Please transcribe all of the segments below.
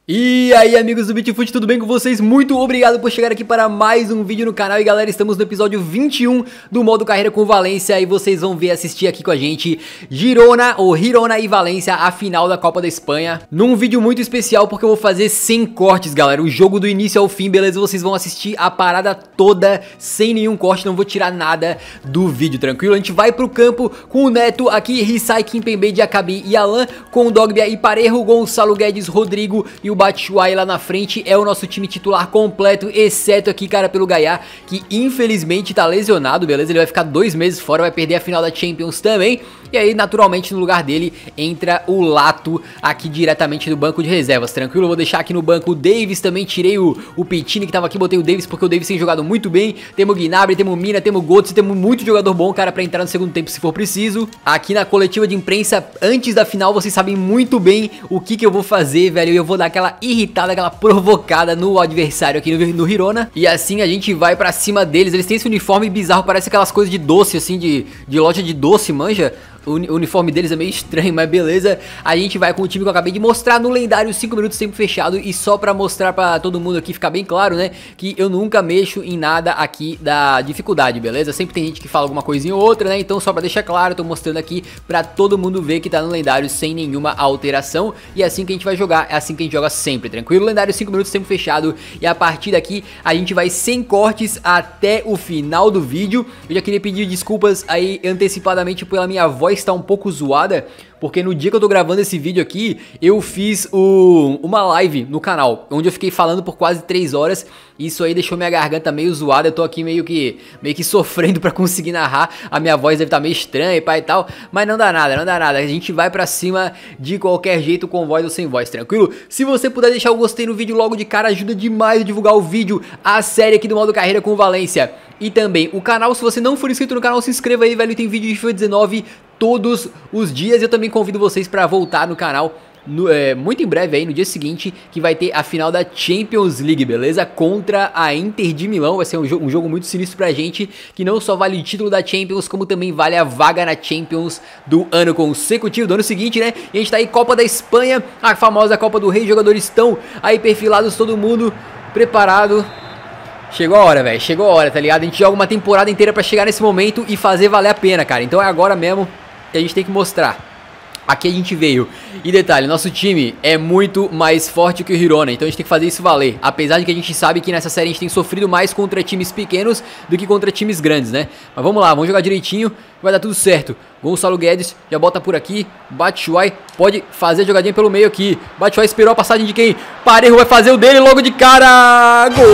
E aí, amigos do Bitfoot, tudo bem com vocês? Muito obrigado por chegar aqui para mais um vídeo no canal. E galera, estamos no episódio 21 do modo carreira com Valência. E vocês vão ver, assistir aqui com a gente Girona e Valência, a final da Copa da Espanha. Num vídeo muito especial, porque eu vou fazer sem cortes, galera. O jogo do início ao fim, beleza? Vocês vão assistir a parada toda sem nenhum corte. Não vou tirar nada do vídeo, tranquilo? A gente vai pro campo com o Neto aqui, Rissai, Kimpembe, Diacabi e Alan, com o Dogbia e Parejo, Gonçalo Guedes, Rodrigo e o Batshuayi lá na frente. É o nosso time titular completo, exceto aqui, cara, pelo Gaya, que infelizmente tá lesionado, beleza? Ele vai ficar 2 meses fora, vai perder a final da Champions também. E aí, naturalmente, no lugar dele entra o Lato aqui diretamente do banco de reservas, tranquilo? Eu vou deixar aqui no banco o Davis também, tirei o Petini que tava aqui, botei o Davis porque o Davis tem jogado muito bem. Temos o Gnabry, temos o Mina, temos o Götze, temos muito jogador bom, cara, pra entrar no segundo tempo se for preciso. Aqui na coletiva de imprensa, antes da final, vocês sabem muito bem o que eu vou fazer, velho. Eu vou dar aquela irritada, aquela provocada no adversário aqui no Girona. E assim a gente vai pra cima deles. Eles têm esse uniforme bizarro, parece aquelas coisas de doce, assim, de loja de doce, manja. O uniforme deles é meio estranho, mas beleza. A gente vai com o time que eu acabei de mostrar no lendário, 5 minutos tempo fechado. E só pra mostrar pra todo mundo aqui, ficar bem claro, né, que eu nunca mexo em nada aqui da dificuldade, beleza? Sempre tem gente que fala alguma coisinha ou outra, né? Então só pra deixar claro, eu tô mostrando aqui pra todo mundo ver que tá no lendário sem nenhuma alteração. E é assim que a gente vai jogar, é assim que a gente joga sempre, tranquilo? Lendário, 5 minutos tempo fechado. E a partir daqui a gente vai sem cortes até o final do vídeo. Eu já queria pedir desculpas aí antecipadamente pela minha voz está um pouco zoada, porque no dia que eu tô gravando esse vídeo aqui, eu fiz uma live no canal, onde eu fiquei falando por quase 3 horas, e isso aí deixou minha garganta meio zoada. Eu tô aqui meio que sofrendo pra conseguir narrar, a minha voz deve estar meio estranha e pá e tal, mas não dá nada, a gente vai pra cima de qualquer jeito, com voz ou sem voz, tranquilo? Se você puder deixar o gostei no vídeo logo de cara, ajuda demais a divulgar o vídeo, a série aqui do modo carreira com Valência, e também o canal. Se você não for inscrito no canal, se inscreva aí, velho, tem vídeo de FIFA 19 todos os dias. Eu também convido vocês pra voltar no canal muito em breve aí, no dia seguinte, que vai ter a final da Champions League, beleza? Contra a Inter de Milão. Vai ser um jogo muito sinistro pra gente, que não só vale o título da Champions, como também vale a vaga na Champions do ano consecutivo, do ano seguinte, né? E a gente tá aí, Copa da Espanha, a famosa Copa do Rei. Os jogadores estão aí perfilados, todo mundo preparado. Chegou a hora, velho, chegou a hora, tá ligado? A gente joga uma temporada inteira pra chegar nesse momento e fazer valer a pena, cara. Então é agora mesmo que a gente tem que mostrar. Aqui a gente veio. E detalhe, nosso time é muito mais forte que o Girona, então a gente tem que fazer isso valer. Apesar de que a gente sabe que nessa série a gente tem sofrido mais contra times pequenos do que contra times grandes, né? Mas vamos lá, vamos jogar direitinho, vai dar tudo certo. Gonçalo Guedes já bota por aqui. Batshuayi pode fazer a jogadinha pelo meio aqui. Batshuayi esperou a passagem de quem? Parejo vai fazer o dele logo de cara. Gol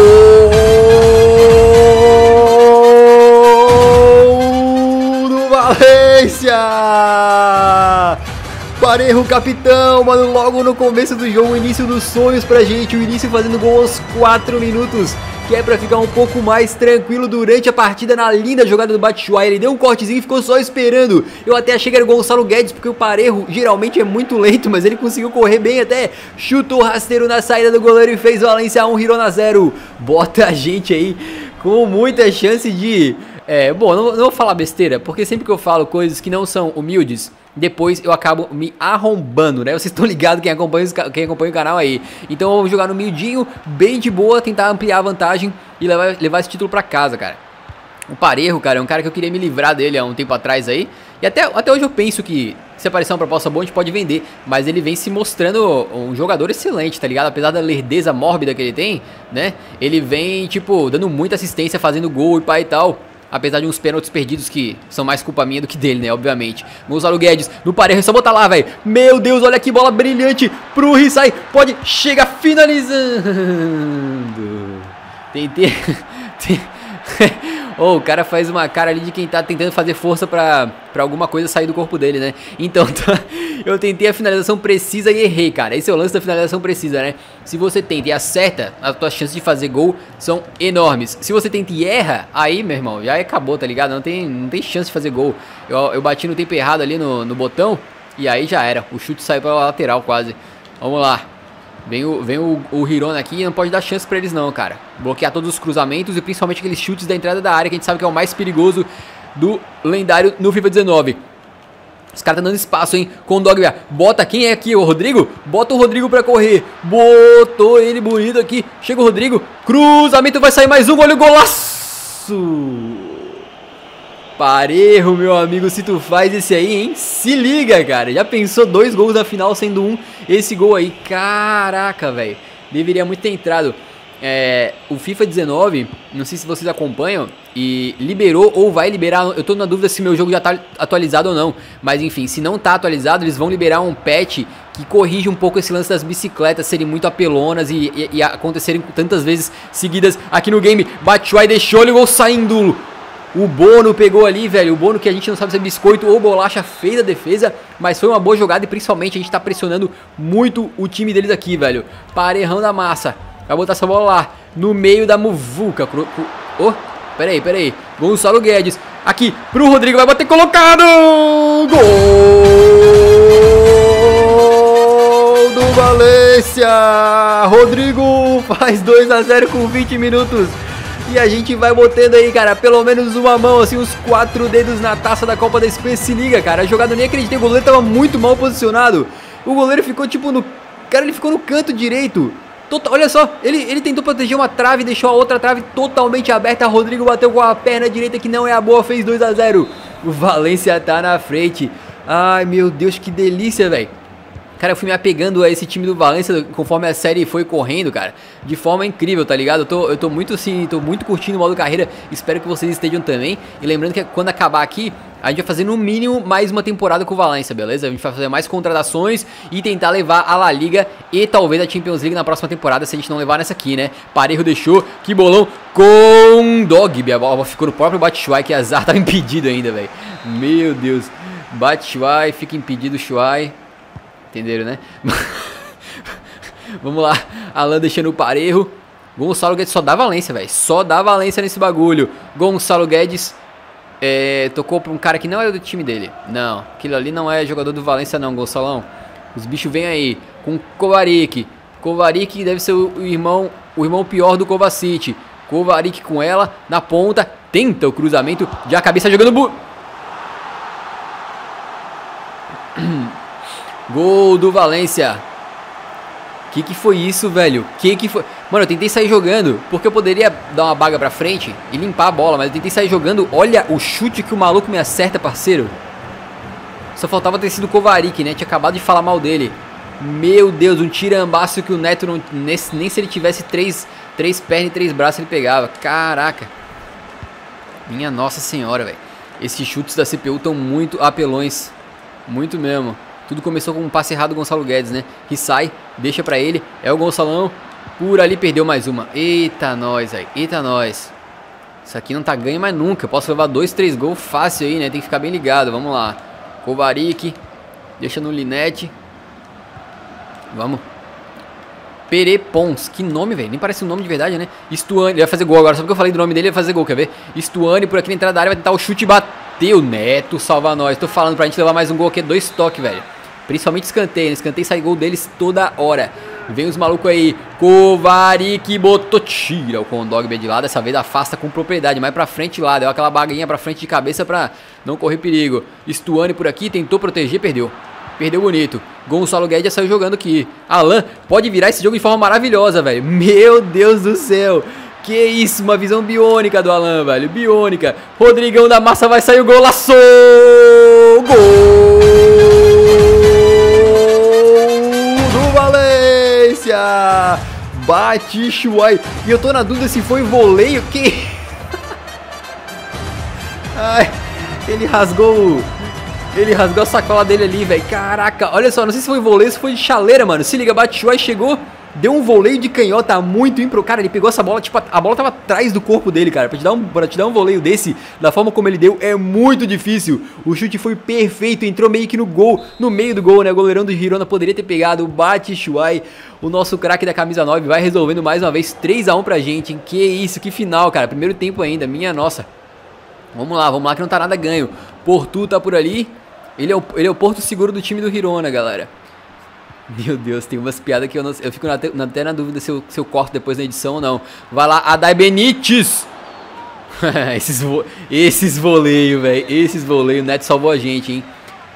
do Valência! Parejo, capitão, mano, logo no começo do jogo, o início dos sonhos pra gente, o início fazendo gol aos 4 minutos, que é pra ficar um pouco mais tranquilo durante a partida. Na linda jogada do Batshuayi, ele deu um cortezinho e ficou só esperando. Eu até achei que era o Gonçalo Guedes, porque o Parejo geralmente é muito lento, mas ele conseguiu correr bem até, chutou rasteiro na saída do goleiro e fez Valência 1, Girona 0. Bota a gente aí com muita chance de... bom, não vou falar besteira, porque sempre que eu falo coisas que não são humildes, depois eu acabo me arrombando, né? Vocês estão ligados, quem acompanha o canal aí. Então vamos jogar no miudinho, bem de boa, tentar ampliar a vantagem e levar esse título pra casa, cara. O Parejo, cara, é um cara que eu queria me livrar dele há um tempo atrás aí. E até hoje eu penso que se aparecer uma proposta boa a gente pode vender. Mas ele vem se mostrando um jogador excelente, tá ligado? Apesar da lerdeza mórbida que ele tem, né? Ele vem, tipo, dando muita assistência, fazendo gol e pá e tal. Apesar de uns pênaltis perdidos que são mais culpa minha do que dele, né? Obviamente. Gonçalo Guedes no Parejo, só botar lá, velho. Meu Deus, olha que bola brilhante pro Rissai. Pode, chega finalizando. Tentei... Oh, o cara faz uma cara ali de quem tá tentando fazer força pra alguma coisa sair do corpo dele, né? Então, eu tentei a finalização precisa e errei, cara. Esse é o lance da finalização precisa, né? Se você tenta e acerta, as tuas chances de fazer gol são enormes. Se você tenta e erra, aí, meu irmão, já acabou, tá ligado? Não tem chance de fazer gol. Eu bati no tempo errado ali no botão e aí já era. O chute saiu pra lateral quase. Vamos lá. Vem o Girona aqui e não pode dar chance pra eles não, cara. Bloquear todos os cruzamentos e principalmente aqueles chutes da entrada da área, que a gente sabe que é o mais perigoso do lendário no FIFA 19. Os caras tá dando espaço, hein? Com o Dogby. Bota quem é aqui? O Rodrigo? Bota o Rodrigo pra correr. Botou ele bonito aqui. Chega o Rodrigo. Cruzamento, vai sair mais um. Olha o golaço. Parejo, meu amigo. Se tu faz esse aí, hein? Se liga, cara. Já pensou 2 gols na final, sendo um esse gol aí. Caraca, velho. Deveria muito ter entrado. O FIFA 19, não sei se vocês acompanham, e liberou ou vai liberar, eu tô na dúvida se meu jogo já tá atualizado ou não, mas enfim, se não tá atualizado, eles vão liberar um patch que corrige um pouco esse lance das bicicletas serem muito apelonas e acontecerem tantas vezes seguidas aqui no game. Batshuayi deixou ele, o gol saindo. O Bono pegou ali, velho, o Bono que a gente não sabe se é biscoito ou bolacha, fez a defesa, mas foi uma boa jogada e principalmente a gente tá pressionando muito o time deles aqui, velho. Parejão da massa. Vai botar essa bola lá, no meio da muvuca. Oh, peraí. Gonçalo Guedes, aqui pro Rodrigo, vai bater colocado! Gol do Valência! Rodrigo faz 2 a 0 com 20 minutos. E a gente vai botando aí, cara, pelo menos uma mão, assim, uns 4 dedos na taça da Copa da Espanha. Se liga, cara, a jogada eu nem acreditei, o goleiro tava muito mal posicionado. O goleiro ficou tipo no... Cara, ele ficou no canto direito. Olha só, ele tentou proteger uma trave, deixou a outra trave totalmente aberta. Rodrigo bateu com a perna direita que não é a boa, fez 2 a 0. O Valência tá na frente. Ai, meu Deus, que delícia, velho. Cara, eu fui me apegando a esse time do Valência conforme a série foi correndo, cara, de forma incrível, tá ligado? Eu tô muito assim, tô muito curtindo o modo carreira, espero que vocês estejam também. E lembrando que quando acabar aqui, a gente vai fazer no mínimo mais uma temporada com o Valência, beleza? A gente vai fazer mais contratações e tentar levar a La Liga e talvez a Champions League na próxima temporada, se a gente não levar nessa aqui, né? Parejo deixou, que bolão com Dogby, a bola ficou no próprio Batshuayi, que azar, tava impedido ainda, velho. Meu Deus, Batshuayi, fica impedido o Shuayi. Entenderam, né? Vamos lá. Alan deixando o Parejo. Gonçalo Guedes só dá Valência, velho. Só dá Valência nesse bagulho. Gonçalo Guedes tocou pra um cara que não é do time dele. Não, aquilo ali não é jogador do Valência não, Gonçalão. Os bichos vêm aí. Com Kovacic. Kovacic deve ser o irmão pior do Kovacic. Kovacic com ela na ponta. Tenta o cruzamento. Já a cabeça jogando... Gol do Valência. Que foi isso, velho? Que foi? Mano, eu tentei sair jogando, porque eu poderia dar uma baga pra frente e limpar a bola, mas eu tentei sair jogando. Olha o chute que o maluco me acerta, parceiro. Só faltava ter sido o Kovacic, né? Tinha acabado de falar mal dele. Meu Deus, um tirambaço que o Neto não... Nem se ele tivesse três pernas e 3 braços ele pegava. Caraca. Minha nossa senhora, velho. Esses chutes da CPU estão muito apelões. Muito mesmo. Tudo começou com um passe errado do Gonçalo Guedes, né? Que sai, deixa pra ele. É o Gonçalão. Por ali perdeu mais uma. Eita nós, aí. Eita nós. Isso aqui não tá ganho mais nunca. Eu posso levar 2, 3 gols fácil aí, né? Tem que ficar bem ligado. Vamos lá. Kovacic. Deixa no Linete. Vamos. Perepons. Que nome, velho. Nem parece um nome de verdade, né? Stuani. Ele vai fazer gol agora. Só porque eu falei do nome dele, ele vai fazer gol. Quer ver? Stuani por aqui na entrada da área. Vai tentar o chute e bateu. Neto salva nós. Tô falando pra gente levar mais um gol aqui. 2 toques, velho. Principalmente escanteio, né? Escanteio sai gol deles toda hora. Vem os malucos aí. Kovacic botou, tira o Condogbe de lado. Dessa vez afasta com propriedade. Mais pra frente lá. Deu aquela baguinha pra frente de cabeça pra não correr perigo. Stuani por aqui. Tentou proteger, perdeu. Perdeu bonito. Gonçalo Guedes já saiu jogando aqui. Alan pode virar esse jogo de forma maravilhosa, velho. Meu Deus do céu. Que isso, uma visão biônica do Alan, velho. Biônica. Rodrigão da Massa vai sair o golaço. Gol! Batshuayi. E eu tô na dúvida se foi voleio. Que... Ai, ele rasgou a sacola dele ali, velho. Caraca, olha só, não sei se foi voleio ou se foi de chaleira, mano. Se liga, Batshuayi chegou, deu um voleio de canhota muito impro. Cara, ele pegou essa bola, tipo, a bola tava atrás do corpo dele, cara. Pra te dar um voleio desse, da forma como ele deu, é muito difícil. O chute foi perfeito, entrou meio que no gol, no meio do gol, né? O goleirão do Girona poderia ter pegado. O Batshuayi, o nosso craque da camisa 9, vai resolvendo mais uma vez 3 a 1 pra gente, hein? Que isso, que final, cara. Primeiro tempo ainda, minha nossa. Vamos lá que não tá nada ganho. Portu tá por ali. Ele é o porto seguro do time do Girona, galera. Meu Deus, tem umas piadas que eu fico até na dúvida se eu corto depois na edição ou não. Vai lá, Adai Benítez. esses voleios, velho. Esses voleios. O Neto salvou a gente, hein.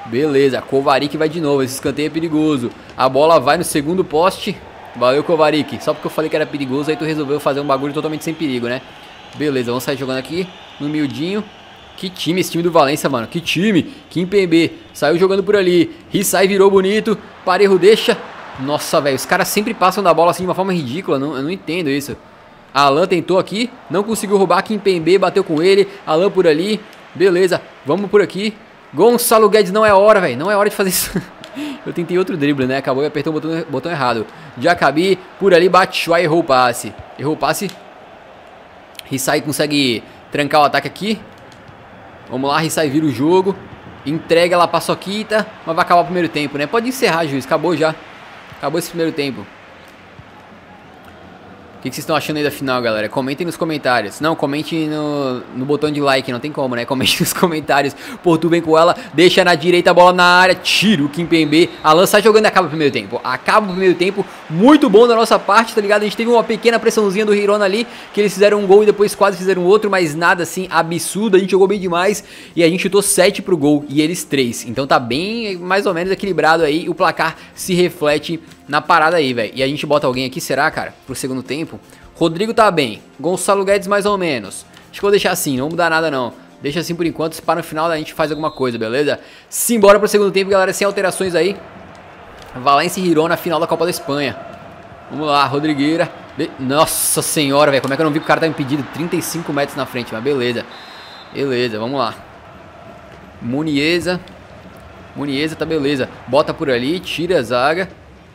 Beleza, Kovarik vai de novo, esse escanteio é perigoso. A bola vai no segundo poste. Valeu, Kovarik. Só porque eu falei que era perigoso, aí tu resolveu fazer um bagulho totalmente sem perigo, né? Beleza, vamos sair jogando aqui no miudinho. Que time esse time do Valência, mano. Que time. Kimpembe saiu jogando por ali. Rissai virou bonito. Parejo deixa. Nossa, velho. Os caras sempre passam da bola assim de uma forma ridícula. Eu não entendo isso. Alan tentou aqui. Não conseguiu roubar. Kimpembe bateu com ele. Alan por ali. Beleza. Vamos por aqui. Gonçalo Guedes, não é hora, velho. Não é hora de fazer isso. Eu tentei outro drible, né? Acabou e apertou o botão errado. Jacabi por ali. Batshuayi errou o passe. Errou o passe. Rissai consegue trancar o ataque aqui. Vamos lá, Rissai vira o jogo. Entrega lá pra Soquita. Mas vai acabar o primeiro tempo, né? Pode encerrar, juiz. Acabou já. Acabou esse primeiro tempo. O que vocês estão achando aí da final, galera? Comentem nos comentários. Não, comente no botão de like, não tem como, né? Comente nos comentários. Porto vem com ela, deixa na direita a bola na área. Tira o Kimpembe. Alan sai jogando e acaba o primeiro tempo. Acaba o primeiro tempo. Muito bom da nossa parte, tá ligado? A gente teve uma pequena pressãozinha do Hirona ali, que eles fizeram um gol e depois quase fizeram outro, mas nada assim absurdo. A gente jogou bem demais e a gente chutou 7 pro gol e eles 3. Então tá bem mais ou menos equilibrado aí. O placar se reflete na parada aí, velho. E a gente bota alguém aqui, será, cara? Pro segundo tempo. Rodrigo tá bem. Gonçalo Guedes mais ou menos. Acho que vou deixar assim, não mudar nada não. Deixa assim por enquanto, se para no final a gente faz alguma coisa, beleza? Simbora pro segundo tempo, galera, sem alterações aí. Valência e Girona, final da Copa da Espanha. Vamos lá, Rodrigueira. Nossa senhora, velho, como é que eu não vi que o cara tá impedido 35 metros na frente, mas beleza. Beleza, vamos lá. Muniesa tá beleza. Bota por ali, tira a zaga.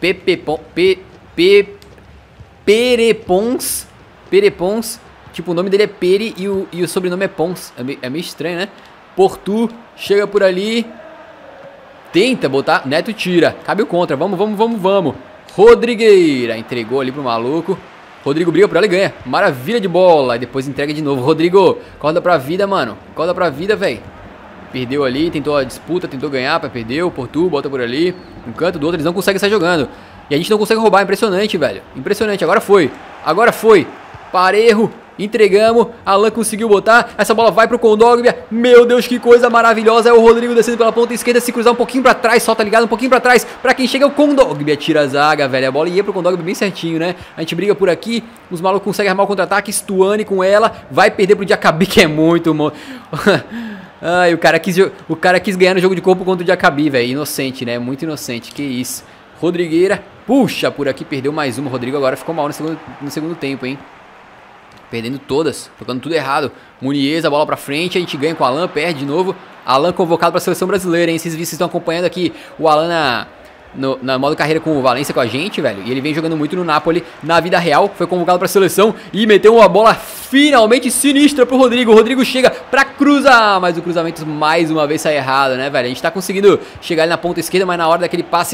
Perepons. Tipo, o nome dele é Pere e o sobrenome é Pons. É meio estranho, né? Portu, chega por ali. Tenta botar, Neto tira. Cabe o contra, vamos. Rodrigueira, entregou ali pro maluco. Rodrigo briga por ela e ganha. Maravilha de bola. E depois entrega de novo. Rodrigo, corda pra vida, mano. Corda pra vida, velho. Perdeu ali, tentou a disputa, tentou ganhar, perdeu. Portu, bota por ali. Um canto do outro, eles não conseguem sair jogando. E a gente não consegue roubar, impressionante, velho. Impressionante, agora foi. Parejo, entregamos. Alan conseguiu botar. Essa bola vai pro Kondogbia. Meu Deus, que coisa maravilhosa. É o Rodrigo descendo pela ponta esquerda. Se cruzar um pouquinho pra trás, só, tá ligado? Um pouquinho pra trás. Pra quem chega é o Kondogbia. Tira a zaga, velho. A bola ia pro Kondogbia bem certinho, né? A gente briga por aqui. Os malucos conseguem armar o contra-ataque. Stuani com ela. Vai perder pro Jacabi, que é muito, mano. Ai, o cara quis ganhar no jogo de corpo contra o Jacabi, velho. Inocente, né? Muito inocente. Que isso. Rodrigueira. Puxa, por aqui perdeu mais uma. O Rodrigo agora ficou mal no segundo tempo, hein? Perdendo todas, tocando tudo errado. Muniesa, bola pra frente, a gente ganha com o Alan, perde de novo. Alan convocado pra seleção brasileira, hein? Vocês estão acompanhando aqui o Alan na modo carreira com o Valência com a gente, velho. E ele vem jogando muito no Napoli, na vida real. Foi convocado pra seleção e meteu uma bola finalmente sinistra pro Rodrigo. O Rodrigo chega pra cruzar, mas o cruzamento mais uma vez sai errado, né, velho? A gente tá conseguindo chegar ali na ponta esquerda, mas na hora daquele passe,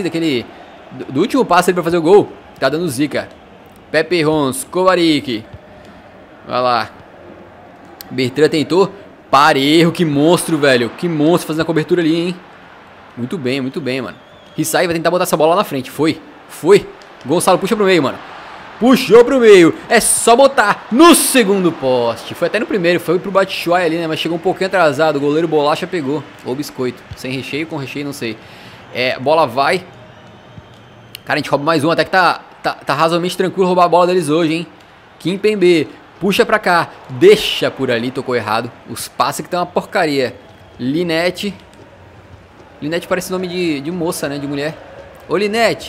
do último passe ali pra fazer o gol, tá dando zica. Pepe Rons, Kovarik. Vai lá. Bertrand tentou. Parejo, que monstro, velho. Que monstro fazendo a cobertura ali, hein. Muito bem, mano. Rissai vai tentar botar essa bola lá na frente. Foi. Gonçalo puxa pro meio, mano. Puxou pro meio. É só botar no segundo poste. Foi até no primeiro. Foi pro Batshuayi ali, né. Mas chegou um pouquinho atrasado. O goleiro Bolacha pegou. Ou biscoito. Sem recheio, com recheio, não sei. Bola vai. Cara, a gente rouba mais um. Até que tá razoavelmente tranquilo roubar a bola deles hoje, hein. Kimpembe. Puxa pra cá, deixa por ali, tocou errado. Os passes que tem uma porcaria. Linete. Linete parece nome de moça, né? De mulher. Ô, Linete.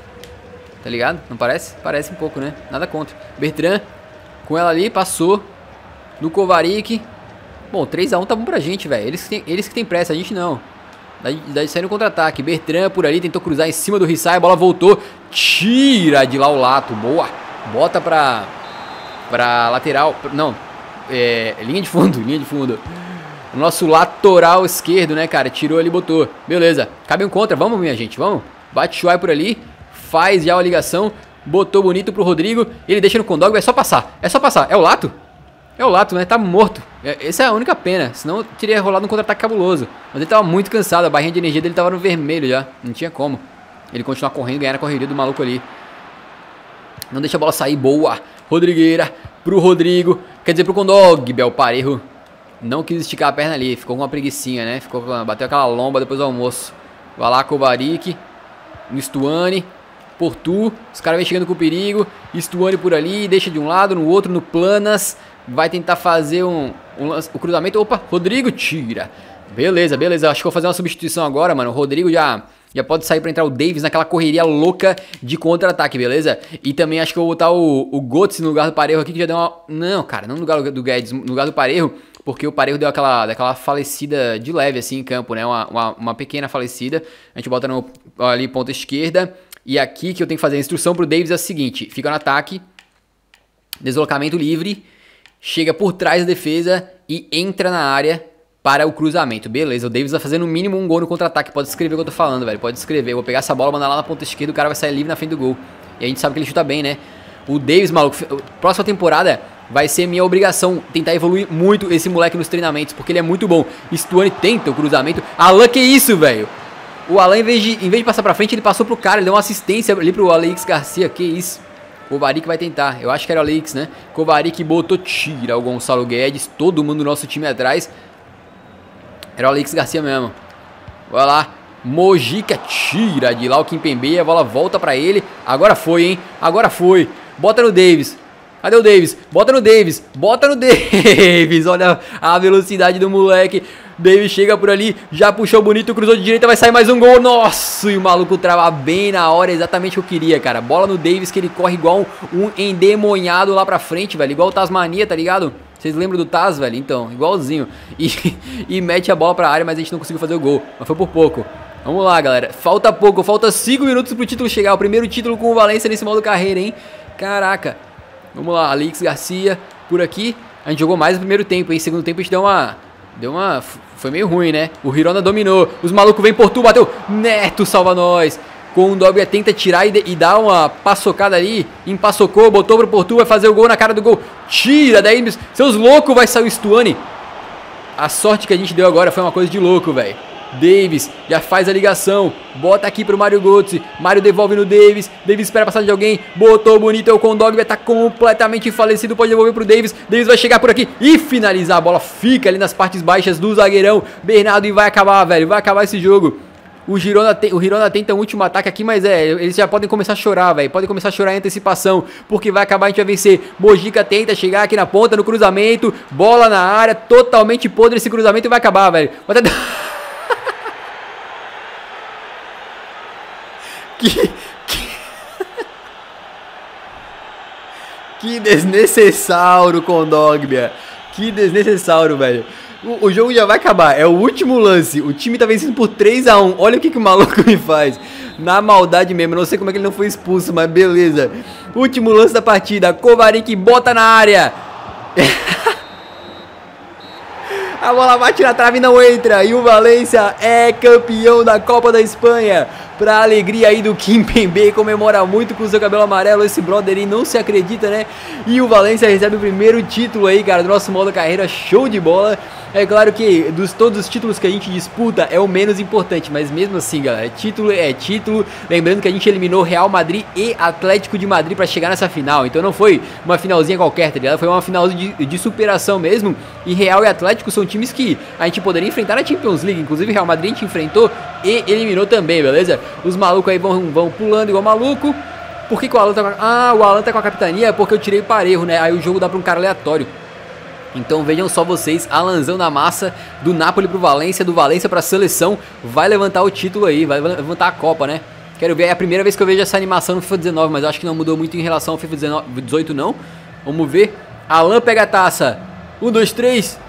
Tá ligado? Não parece? Parece um pouco, né? Nada contra. Bertrand, com ela ali, passou. No Kovarik. Bom, 3 a 1 tá bom pra gente, velho. Eles que tem pressa, a gente não. Daí sai no contra-ataque. Bertrand por ali, tentou cruzar em cima do Rissai. A bola voltou. Tira de lá o Lato. Boa. Bota pra lateral, não, linha de fundo. O nosso lateral esquerdo, né, cara, tirou ali e botou, beleza, cabe um contra, vamos, minha gente, vamos, Batshuayi por ali, faz já a ligação, botou bonito pro Rodrigo, ele deixa no Kondogbia, é só passar, é o Lato, né, tá morto, essa é a única pena, senão teria rolado um contra-ataque cabuloso, mas ele tava muito cansado, a barrinha de energia dele tava no vermelho já, não tinha como, ele continuar correndo e ganhar a correria do maluco ali. Não deixa a bola sair, boa. Rodrigueira pro Rodrigo. Quer dizer, pro Kondogbia. O Parejo Não quis esticar a perna ali, ficou com uma preguicinha, né? Bateu aquela lomba depois do almoço. Vai lá, Kovarik, Stuani, Portu, os caras vêm chegando com perigo. Stuani por ali, deixa de um lado, no outro, no Planas. Vai tentar fazer o cruzamento. Opa, Rodrigo tira. Beleza, beleza. Acho que vou fazer uma substituição agora, mano. O Rodrigo já pode sair pra entrar o Davis naquela correria louca de contra-ataque, beleza? E também acho que eu vou botar o Götze no lugar do Parejo aqui, que já deu uma... Não, cara, não no lugar do Guedes, no lugar do Parejo, porque o Parejo deu daquela falecida de leve, assim, em campo, né? Uma pequena falecida. A gente bota ali ponta esquerda. E aqui que eu tenho que fazer a instrução pro Davis é a seguinte. Fica no ataque, deslocamento livre, chega por trás da defesa e entra na área para o cruzamento. Beleza, o Davis vai fazer no mínimo um gol no contra-ataque. Pode escrever o que eu tô falando, velho. Pode escrever. Eu vou pegar essa bola, mandar lá na ponta esquerda, o cara vai sair livre na frente do gol. E a gente sabe que ele chuta bem, né? O Davis, maluco, próxima temporada vai ser minha obrigação tentar evoluir muito esse moleque nos treinamentos, porque ele é muito bom. Stuani tenta o cruzamento. Alan, que isso, velho? O Alan, em vez de passar pra frente, ele passou pro cara. Ele deu uma assistência ali pro Alex Garcia. Que isso? Kovarik vai tentar. Eu acho que era o Alex, né? Kovarik botou, tira o Gonçalo Guedes. Todo mundo do nosso time atrás. Era o Alex Garcia mesmo. Vai lá. Mojica tira de lá o Kimpembe. A bola volta pra ele. Agora foi, hein? Agora foi. Bota no Davis. Cadê o Davis? Bota no Davis. Bota no Davis. Olha a velocidade do moleque. Davis chega por ali. Já puxou bonito. Cruzou de direita. Vai sair mais um gol. Nossa. E o maluco trava bem na hora. Exatamente o que eu queria, cara. Bola no Davis, que ele corre igual um endemoniado lá pra frente, velho. Igual o Tasmania, tá ligado? Vocês lembram do Taz, velho? Então, igualzinho. E mete a bola pra área, mas a gente não conseguiu fazer o gol. Mas foi por pouco. Vamos lá, galera. Falta pouco. Falta 5 minutos pro título chegar. O primeiro título com o Valência nesse modo carreira, hein? Caraca. Vamos lá. Alex Garcia por aqui. A gente jogou mais no primeiro tempo, hein? Segundo tempo a gente deu uma... Foi meio ruim, né? O Hirona dominou. Os malucos vêm por tu, bateu. Neto salva nós. Com o Dobia tenta tirar e dá uma paçocada ali. Empaçocou, botou pro Portu, vai fazer o gol na cara do gol. Tira daí, seus loucos, vai sair o Stuani. A sorte que a gente deu agora foi uma coisa de louco, velho. Davis já faz a ligação. Bota aqui pro Mário Götze. Mário devolve no Davis. Davis espera a passagem de alguém. Botou bonito, é o Kondogbia, tá completamente falecido. Pode devolver pro Davis. Davis vai chegar por aqui e finalizar. A bola fica ali nas partes baixas do zagueirão Bernardo e vai acabar, velho. Vai acabar esse jogo. O Hirona tenta um último ataque aqui, mas eles já podem começar a chorar, velho. Podem começar a chorar em antecipação, porque vai acabar, a gente vai vencer. Mojica tenta chegar aqui na ponta, no cruzamento. Bola na área, totalmente podre esse cruzamento e vai acabar, velho. Que desnecessário, Kondogbia. Que desnecessário, velho. O jogo já vai acabar, é o último lance. O time tá vencendo por 3-1. Olha o que o maluco me faz. Na maldade mesmo, não sei como é que ele não foi expulso, mas beleza. Último lance da partida. Kovarik bota na área. A bola bate na trave e não entra. E o Valência é campeão da Copa da Espanha. Pra alegria aí do Kimpembe, comemora muito com o seu cabelo amarelo. Esse brother aí não se acredita, né? E o Valência recebe o primeiro título aí, cara, do nosso modo carreira. Show de bola. É claro que todos os títulos que a gente disputa é o menos importante, mas mesmo assim, galera, título é título. Lembrando que a gente eliminou Real Madrid e Atlético de Madrid pra chegar nessa final. Então não foi uma finalzinha qualquer, tá ligado? Foi uma final de superação mesmo. E Real e Atlético são times que a gente poderia enfrentar na Champions League. Inclusive Real Madrid a gente enfrentou e eliminou também, beleza? Os malucos aí vão pulando igual maluco. Por que o Alan tá com o Alan tá com a capitania? Porque eu tirei o Parejo, né? Aí o jogo dá pra um cara aleatório. Então vejam só vocês, Alanzão na massa, do Napoli pro Valência, do Valência pra seleção, vai levantar o título aí, vai levantar a Copa, né? Quero ver, é a primeira vez que eu vejo essa animação no FIFA 19, mas eu acho que não mudou muito em relação ao FIFA 18 não. Vamos ver, Alan pega a taça, 1, 2, 3...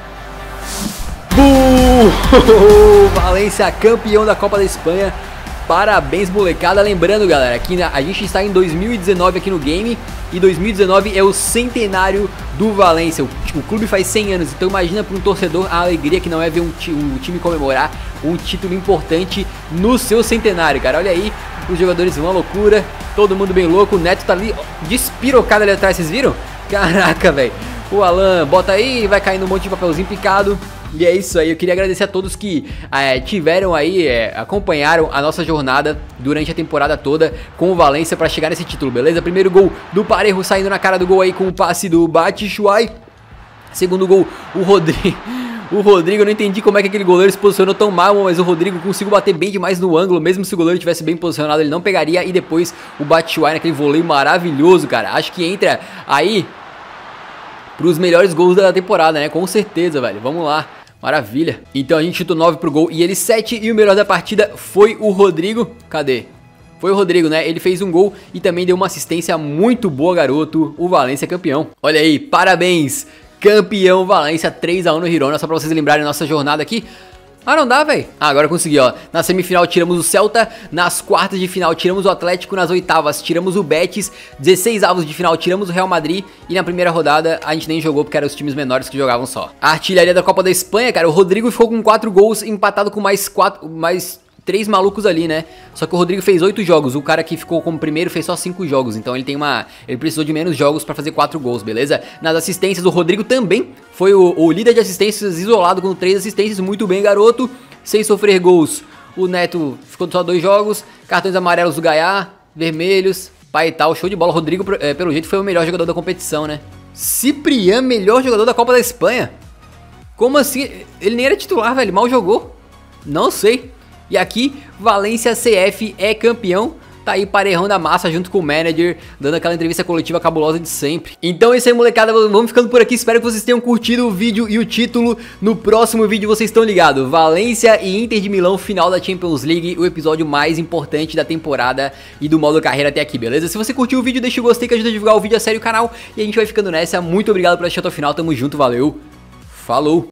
Valência campeão da Copa da Espanha. Parabéns, molecada. Lembrando, galera, que a gente está em 2019 aqui no game. E 2019 é o centenário do Valência. O clube faz 100 anos. Então imagina para um torcedor a alegria que não é ver um time comemorar um título importante no seu centenário, cara. Olha aí, os jogadores vão à loucura. Todo mundo bem louco. O Neto tá ali despirocado ali atrás, vocês viram? Caraca, velho. O Alan bota aí, vai caindo um monte de papelzinho picado. E é isso aí, eu queria agradecer a todos que tiveram aí, acompanharam a nossa jornada durante a temporada toda com o Valência para chegar nesse título, beleza? Primeiro gol do Parejo saindo na cara do gol aí com o passe do Batshuayi. Segundo gol, o Rodrigo. O Rodrigo, eu não entendi como é que aquele goleiro se posicionou tão mal, mas o Rodrigo conseguiu bater bem demais no ângulo. Mesmo se o goleiro tivesse bem posicionado, ele não pegaria. E depois o Batshuayi naquele voleio maravilhoso, cara. Acho que entra aí pros melhores gols da temporada, né? Com certeza, velho. Vamos lá. Maravilha. Então a gente chutou 9 pro gol e ele 7. E o melhor da partida foi o Rodrigo. Cadê? Foi o Rodrigo, né? Ele fez um gol e também deu uma assistência muito boa, garoto. O Valência é campeão. Olha aí, parabéns. Campeão Valência, 3 a 1 no Girona. Só pra vocês lembrarem nossa jornada aqui. Ah, não dá, velho. Ah, agora consegui, ó. Na semifinal tiramos o Celta, nas quartas de final tiramos o Atlético, nas oitavas tiramos o Betis, 16 avos de final tiramos o Real Madrid e na primeira rodada a gente nem jogou porque eram os times menores que jogavam só. A artilharia da Copa da Espanha, cara, o Rodrigo ficou com 4 gols, empatado com mais 3 malucos ali, né? Só que o Rodrigo fez 8 jogos, o cara que ficou como primeiro fez só 5 jogos, então ele precisou de menos jogos pra fazer 4 gols, beleza? Nas assistências, o Rodrigo também foi o líder de assistências isolado com 3 assistências, muito bem, garoto, sem sofrer gols. O Neto ficou só 2 jogos, cartões amarelos do Gaiá, vermelhos, pai e tal, show de bola. O Rodrigo, pelo jeito, foi o melhor jogador da competição, né? Cipriano, melhor jogador da Copa da Espanha? Como assim? Ele nem era titular, velho, mal jogou. Não sei. E aqui, Valência CF é campeão, tá aí Parejão da Massa junto com o manager, dando aquela entrevista coletiva cabulosa de sempre. Então é isso aí, molecada, vamos ficando por aqui, espero que vocês tenham curtido o vídeo e o título. No próximo vídeo vocês estão ligados, Valência e Inter de Milão, final da Champions League, o episódio mais importante da temporada e do modo carreira até aqui, beleza? Se você curtiu o vídeo, deixa o gostei que ajuda a divulgar o vídeo, a série e o canal, e a gente vai ficando nessa. Muito obrigado por assistir até o final, tamo junto, valeu, falou!